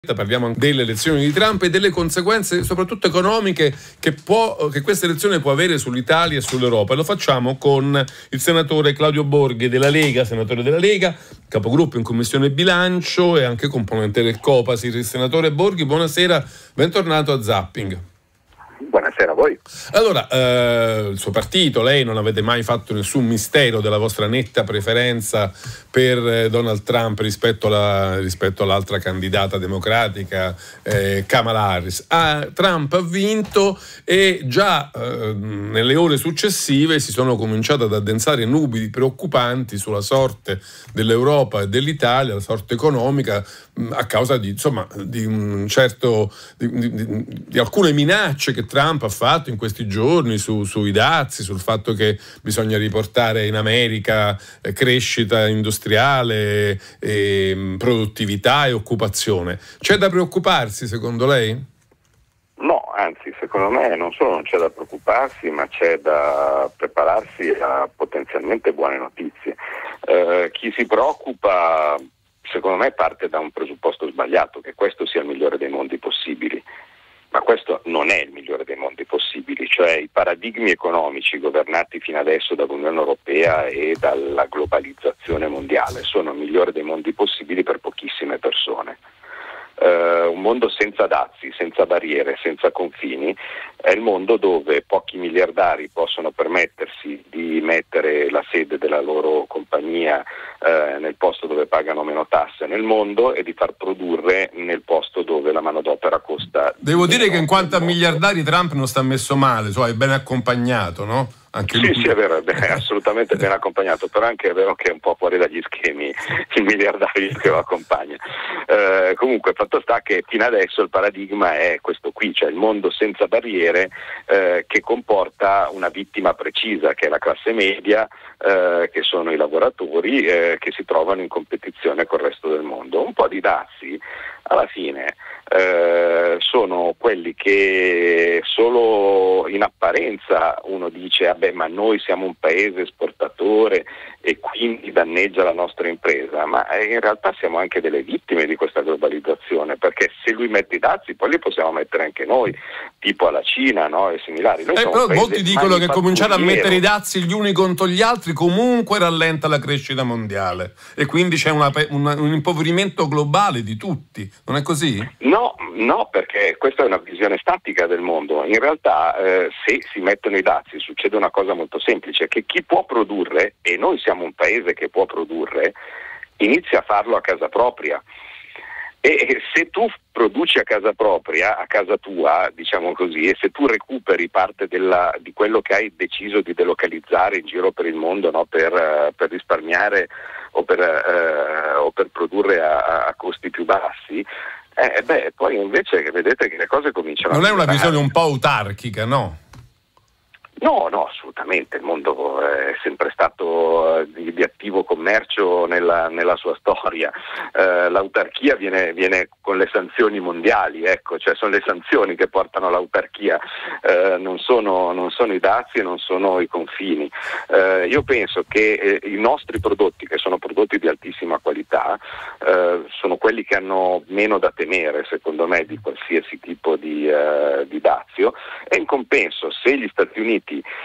Parliamo delle elezioni di Trump e delle conseguenze soprattutto economiche che questa elezione può avere sull'Italia e sull'Europa. E lo facciamo con il senatore Claudio Borghi della Lega, senatore della Lega, capogruppo in Commissione Bilancio e anche componente del Copasir. Il senatore Borghi, buonasera, bentornato a Zapping. Buonasera a voi. Allora, il suo partito, lei non avete mai fatto nessun mistero della vostra netta preferenza per Donald Trump rispetto all'altra candidata democratica, Kamala Harris. Trump ha vinto e già nelle ore successive si sono cominciate ad addensare nubi preoccupanti sulla sorte dell'Europa e dell'Italia, la sorte economica, a causa di alcune minacce che Trump ha fatto in questi giorni sui dazi, sul fatto che bisogna riportare in America crescita industriale, produttività e occupazione. C'è da preoccuparsi secondo lei? No, anzi, secondo me non solo non c'è da preoccuparsi, ma c'è da prepararsi a potenzialmente buone notizie. Chi si preoccupa, secondo me, parte da un presupposto sbagliato, che questo sia il migliore dei mondi possibili. Ma questo non è il migliore dei mondi possibili, cioè i paradigmi economici governati fino adesso dall'Unione Europea e dalla globalizzazione mondiale sono il migliore dei mondi possibili per pochissime persone. Un mondo senza dazi, senza barriere, senza confini è il mondo dove pochi miliardari possono permettersi di mettere la sede della loro compagnia nel posto dove pagano meno tasse nel mondo e di far produrre nel posto dove la manodopera costa. Devo dire che in quanto a miliardari Trump non sta messo male, cioè è ben accompagnato, no? Anche lui. Sì, è vero, è assolutamente ben accompagnato, però anche è vero che è un po' fuori dagli schemi il miliardario che lo accompagna. Comunque fatto sta che fino adesso il paradigma è questo qui, cioè il mondo senza barriere che comporta una vittima precisa, che è la classe media, che sono i lavoratori che si trovano in competizione col resto del mondo. Un po' di dazi alla fine sono quelli che solo in apparenza uno dice vabbè, ma noi siamo un paese esportatore e quindi danneggia la nostra impresa, ma in realtà siamo anche delle vittime di questa globalizzazione, perché se lui mette i dazi poi li possiamo mettere anche noi, tipo alla Cina, no? E similari. Però molti dicono che cominciare a mettere i dazi gli uni contro gli altri comunque rallenta la crescita mondiale e quindi c'è un impoverimento globale di tutti, non è così? No, perché questa è una visione statica del mondo. In realtà se si mettono i dazi succede una cosa molto semplice, che chi può produrre, e noi siamo un paese che può produrre, inizia a farlo a casa propria. E se tu produci a casa propria, a casa tua, diciamo così, e se tu recuperi parte di quello che hai deciso di delocalizzare in giro per il mondo, no, per risparmiare o per produrre a costi più bassi, poi invece vedete che le cose cominciano. Non è una visione un po' autarchica, no? No, assolutamente. Il mondo è sempre stato di attivo commercio nella sua storia. L'autarchia viene con le sanzioni mondiali, ecco, cioè sono le sanzioni che portano all'autarchia, non sono i dazi e non sono i confini. Io penso che i nostri prodotti, che sono prodotti di altissima qualità, sono quelli che hanno meno da temere, secondo me, di qualsiasi tipo di dazio, e in compenso, se gli Stati Uniti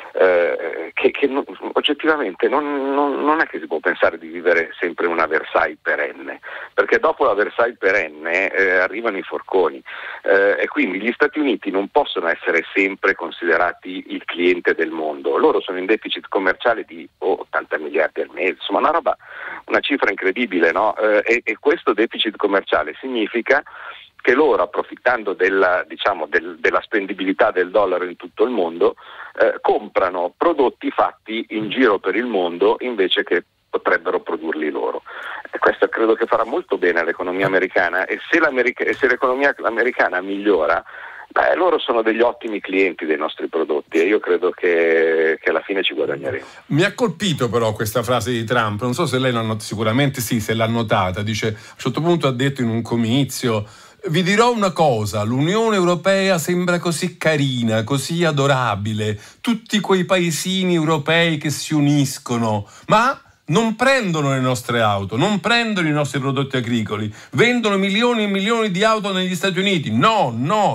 che oggettivamente non è che si può pensare di vivere sempre una Versailles perenne, perché dopo la Versailles perenne arrivano i forconi, e quindi gli Stati Uniti non possono essere sempre considerati il cliente del mondo. Loro sono in deficit commerciale di 80 miliardi al mese, insomma una cifra incredibile, no? E questo deficit commerciale significa che loro, approfittando della spendibilità del dollaro in tutto il mondo, comprano prodotti fatti in giro per il mondo invece che potrebbero produrli loro. E questo credo che farà molto bene all'economia americana, e se l'economia americana migliora, loro sono degli ottimi clienti dei nostri prodotti, e io credo che alla fine ci guadagneremo. Mi ha colpito però questa frase di Trump, non so se lei sicuramente sì, se l'ha notata. Dice, a un certo punto ha detto in un comizio: vi dirò una cosa, l'Unione Europea sembra così carina, così adorabile, tutti quei paesini europei che si uniscono, ma non prendono le nostre auto, non prendono i nostri prodotti agricoli, vendono milioni e milioni di auto negli Stati Uniti. No,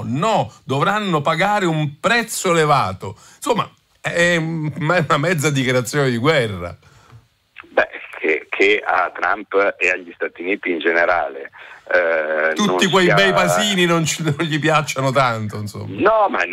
dovranno pagare un prezzo elevato. Insomma, è una mezza dichiarazione di guerra. Beh, che a Trump e agli Stati Uniti in generale tutti quei bei pasini non gli piacciono tanto, insomma. No, ma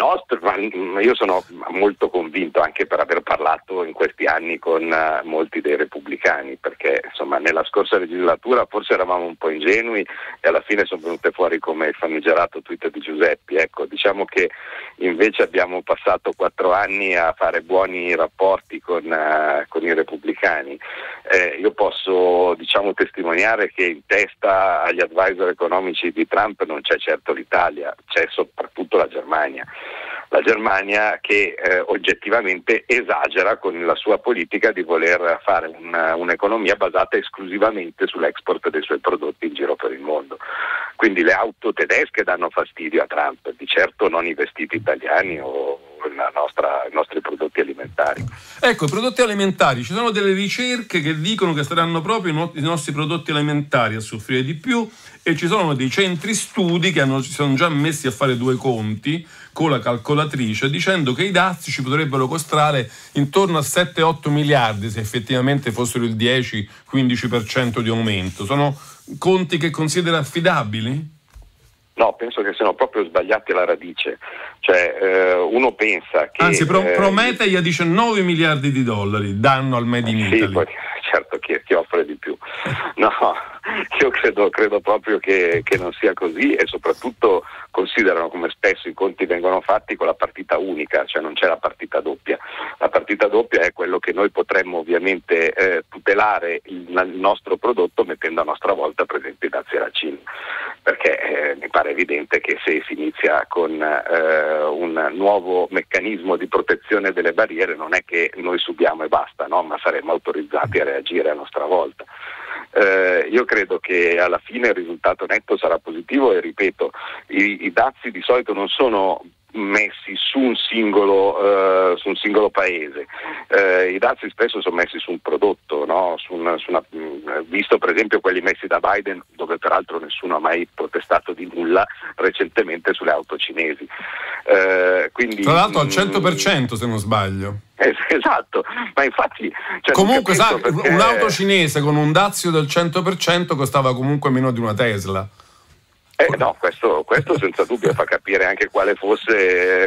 io sono molto convinto, anche per aver parlato in questi anni con molti dei repubblicani, perché insomma nella scorsa legislatura forse eravamo un po' ingenui e alla fine sono venute fuori come il famigerato tweet di Giuseppi. Ecco, diciamo che invece abbiamo passato 4 anni a fare buoni rapporti con i repubblicani. Io posso testimoniare che in testa agli advisor economici di Trump non c'è certo l'Italia, c'è soprattutto la Germania. La Germania che oggettivamente esagera con la sua politica di voler fare un'economia basata esclusivamente sull'export dei suoi prodotti in giro per il mondo. Quindi le auto tedesche danno fastidio a Trump, di certo non i vestiti italiani o i nostri prodotti alimentari. Ecco, i prodotti alimentari, ci sono delle ricerche che dicono che saranno proprio i nostri prodotti alimentari a soffrire di più, e ci sono dei centri studi che si sono già messi a fare 2 conti con la calcolatrice, dicendo che i dazi ci potrebbero costare intorno a 7-8 miliardi se effettivamente fossero il 10-15% di aumento. Sono conti che considera affidabili? No, penso che siano proprio sbagliati alla radice. Cioè, uno pensa che... Anzi, promette a 19 miliardi di dollari danno al Made in Italy. Sì, poi, certo, chi offre di più. No, io credo proprio che non sia così, e soprattutto considerano, come spesso i conti vengono fatti, con la partita unica, cioè non c'è la partita doppia. La partita doppia è quello che noi potremmo ovviamente tutelare il nostro prodotto mettendo a nostra volta presenti i dazi alla Cina, perché mi pare evidente che se si inizia con un nuovo meccanismo di protezione delle barriere non è che noi subiamo e basta, no? Ma saremmo autorizzati a reagire a nostra volta. Io credo che alla fine il risultato netto sarà positivo, e ripeto, i dazi di solito non sono messi su un singolo paese, i dazi spesso sono messi su un prodotto, no? Visto per esempio quelli messi da Biden, dove peraltro nessuno ha mai protestato di nulla, recentemente sulle auto cinesi. Quindi, tra l'altro al 100% se non sbaglio. Esatto, ma infatti... comunque sai, perché... un'auto cinese con un dazio del 100% costava comunque meno di una Tesla. No, questo senza dubbio fa capire anche come fosse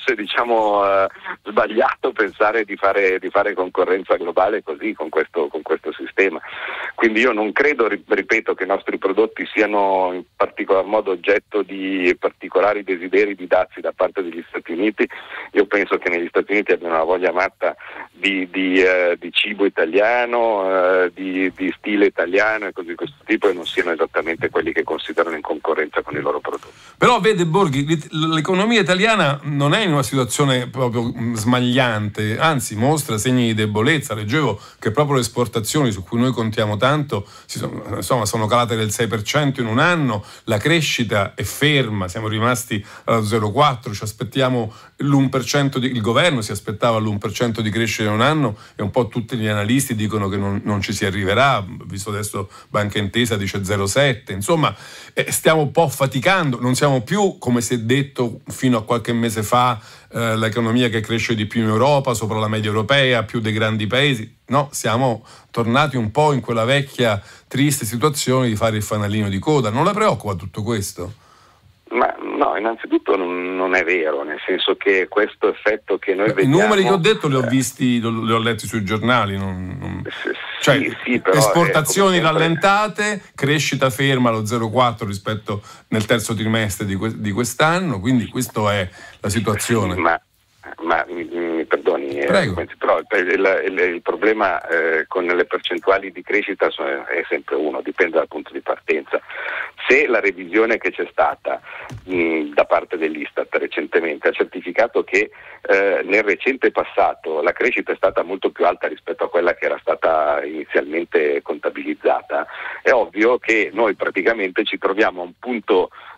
sbagliato pensare di fare concorrenza globale così, con questo sistema. Quindi io non credo, ripeto, che i nostri prodotti siano in particolar modo oggetto di particolari desideri di dazi da parte degli Stati Uniti. Io penso che negli Stati Uniti abbiano una voglia matta di cibo italiano, di stile italiano e così di questo tipo, e non siano esattamente quelli che considerano in concorrenza con i loro prodotti. Però vede Borghi, l'economia italiana non è in una situazione proprio smagliante, anzi mostra segni di debolezza. Leggevo che proprio le esportazioni, su cui noi contiamo tanto, sono calate del 6% in un anno, la crescita è ferma, siamo rimasti allo 0,4%, ci aspettiamo l'1%, il governo si aspettava l'1% di crescita in un anno, e un po' tutti gli analisti dicono che non ci si arriverà, visto adesso Banca Intesa dice 0,7%, insomma stiamo un po' faticando, non siamo più, come si è detto fino a qualche mese fa, l'economia che cresce di più in Europa, sopra la media europea, più dei grandi paesi. No, siamo tornati un po' in quella vecchia triste situazione di fare il fanalino di coda. Non la preoccupa tutto questo? Ma no, innanzitutto non è vero, nel senso che questo effetto che noi vediamo... I numeri che ho detto li ho visti, li ho letti sui giornali, sì, però esportazioni rallentate, crescita ferma allo 0,4 rispetto nel terzo trimestre di quest'anno, quindi questa è la situazione. Ma mi perdoni, però il problema con le percentuali di crescita è sempre uno, dipende dal punto di partenza. Se la revisione che c'è stata da parte dell'Istat recentemente ha certificato che nel recente passato la crescita è stata molto più alta rispetto a quella che era stata inizialmente contabilizzata, è ovvio che noi praticamente ci troviamo a un punto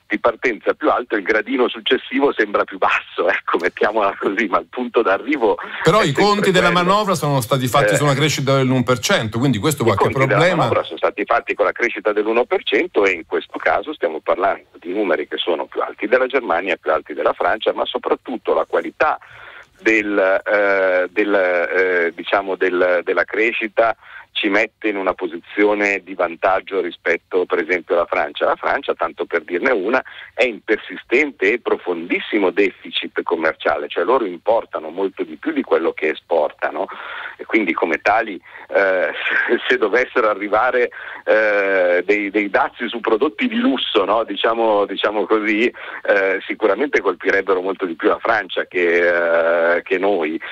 di partenza più alto, il gradino successivo sembra più basso, ecco, mettiamola così, ma il punto d'arrivo. Però i conti della manovra sono stati fatti su una crescita dell'1%, quindi questo qualche problema. I conti della manovra sono stati fatti con la crescita dell'1% e in questo caso stiamo parlando di numeri che sono più alti della Germania, più alti della Francia, ma soprattutto la qualità della crescita ci mette in una posizione di vantaggio rispetto per esempio alla Francia. La Francia, tanto per dirne una, è in persistente e profondissimo deficit commerciale, cioè loro importano molto di più di quello che esportano e quindi come tali se dovessero arrivare dei dazi su prodotti di lusso, no? diciamo così, sicuramente colpirebbero molto di più la Francia che noi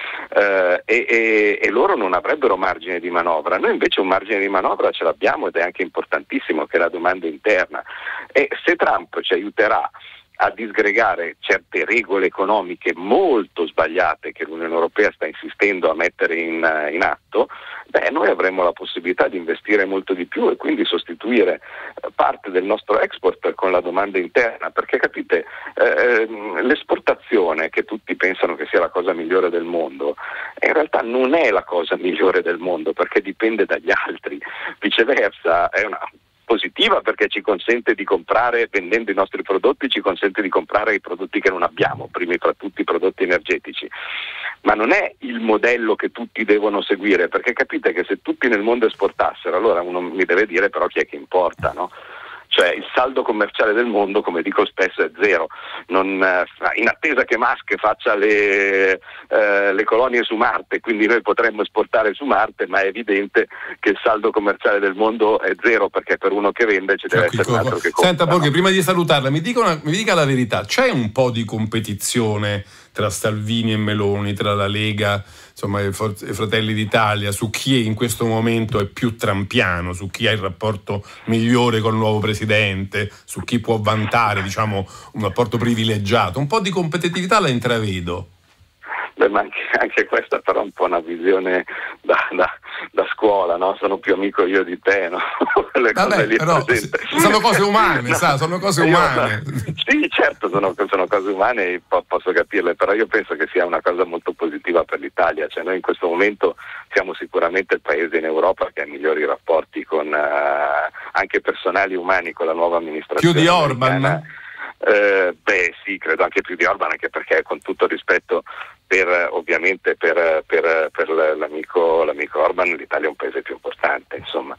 e loro non avrebbero margine di manovra. Noi invece un margine di manovra ce l'abbiamo ed è anche importantissimo, che è la domanda interna, e se Trump ci aiuterà a disgregare certe regole economiche molto sbagliate che l'Unione Europea sta insistendo a mettere in atto, noi avremo la possibilità di investire molto di più e quindi sostituire parte del nostro export con la domanda interna, perché capite, l'esportazione, che tutti pensano che sia la cosa migliore del mondo, in realtà non è la cosa migliore del mondo perché dipende dagli altri, viceversa è una positiva perché ci consente di comprare, vendendo i nostri prodotti, ci consente di comprare i prodotti che non abbiamo, primi fra tutti i prodotti energetici, ma non è il modello che tutti devono seguire, perché capite che se tutti nel mondo esportassero, allora uno mi deve dire però chi è che importa, no? Cioè il saldo commerciale del mondo, come dico spesso, è zero. In attesa che Musk faccia le colonie su Marte, quindi noi potremmo esportare su Marte, ma è evidente che il saldo commerciale del mondo è zero, perché per uno che vende ci deve essere un altro che compra. Senta Borghi, prima di salutarla, mi dica la verità, c'è un po' di competizione tra Salvini e Meloni, tra la Lega, insomma i Fratelli d'Italia, su chi in questo momento è più trampiano, su chi ha il rapporto migliore con il nuovo presidente, su chi può vantare, diciamo, un rapporto privilegiato? Un po' di competitività la intravedo. Ma anche questa però è un po' una visione da scuola, no? Sono più amico io di te, no? Le cose lì però sono cose umane, no, sono cose umane. Sì, certo, sono cose umane e posso capirle, però io penso che sia una cosa molto positiva per l'Italia, cioè noi in questo momento siamo sicuramente il paese in Europa che ha migliori rapporti con anche personali umani con la nuova amministrazione. Più di Orban? Sì, credo anche più di Orban, anche perché con tutto il rispetto ovviamente per l'amico Orban, l'Italia è un paese più importante, insomma,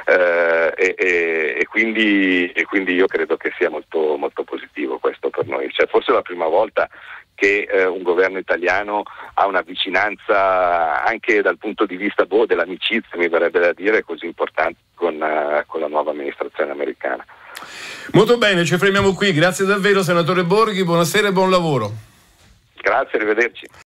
e quindi io credo che sia molto, molto positivo questo per noi, cioè forse è la prima volta che un governo italiano ha una vicinanza anche dal punto di vista dell'amicizia, mi verrebbe da dire, così importante con la nuova amministrazione americana. Molto bene, ci fermiamo qui, grazie davvero senatore Borghi, buonasera e buon lavoro. Grazie, arrivederci.